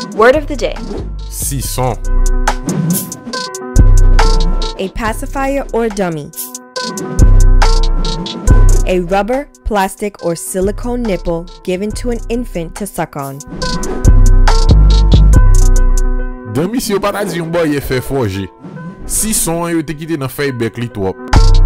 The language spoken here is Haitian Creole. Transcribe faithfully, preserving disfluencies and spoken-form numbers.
Word of the day. Sison. A pacifier or dummy. A rubber, plastic, or silicone nipple given to an infant to suck on. Demi si yo pa ta di yon boy ye fe foje. Sison yo te kite nan fey bek li twop.